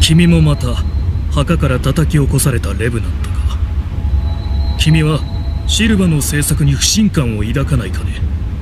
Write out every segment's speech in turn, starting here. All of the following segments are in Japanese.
君もまた墓から叩き起こされたレブナントか。君はシルバの政策に不信感を抱かないかね。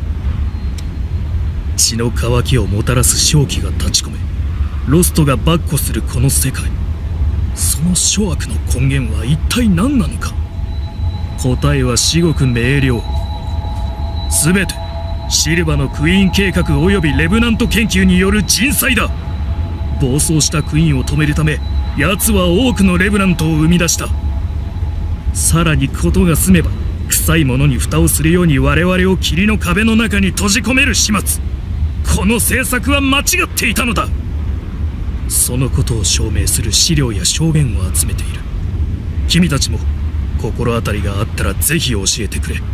血の渇きをもたらす瘴気が立ち込め、ロストが跋扈するこの世界、その諸悪の根源は一体何なのか。答えは至極明瞭。全てシルバのクイーン計画及びレブナント研究による人災だ。暴走したクイーンを止めるため、奴は多くのレブナントを生み出した。さらに事が済めば、臭いものに蓋をするように我々を霧の壁の中に閉じ込める始末。この政策は間違っていたのだ。そのことを証明する資料や証言を集めている。君たちも心当たりがあったらぜひ教えてくれ。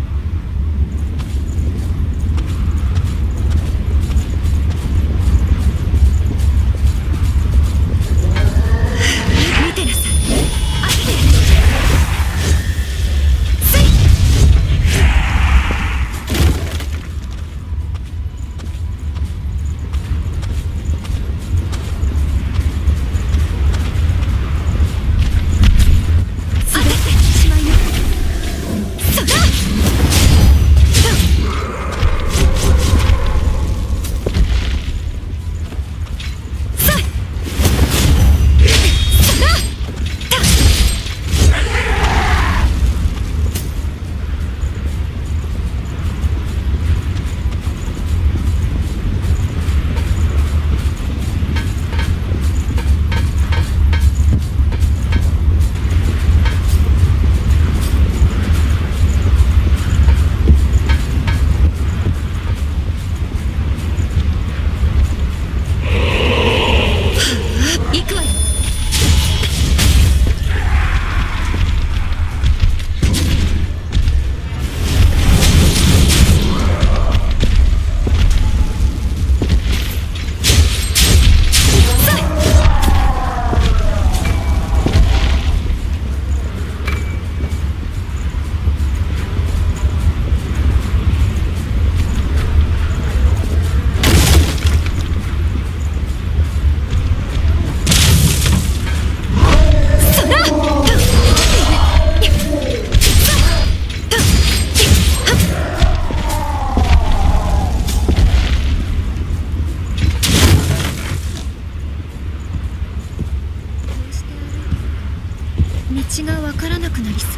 道がわからなくなりそう。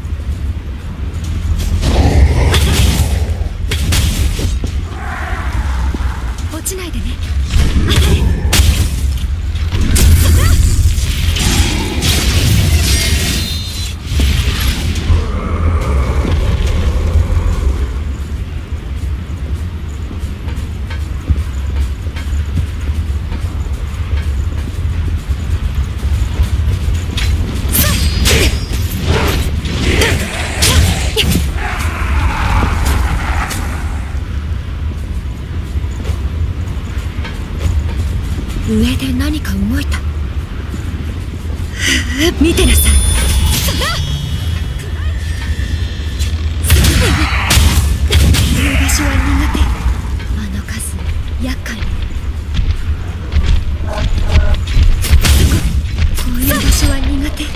落ちないでね。上で何か動いた。見てなさい。こういう場所は苦手。あの数厄介。こういう場所は苦手。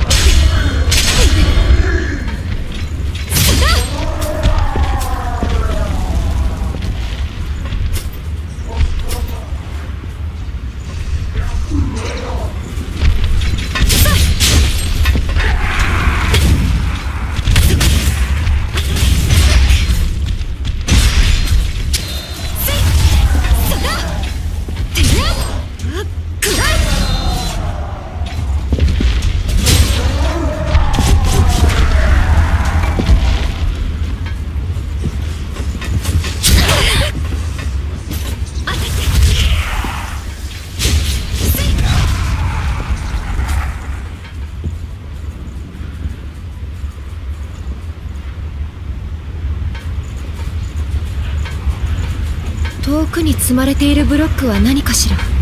遠くに積まれているブロックは何かしら。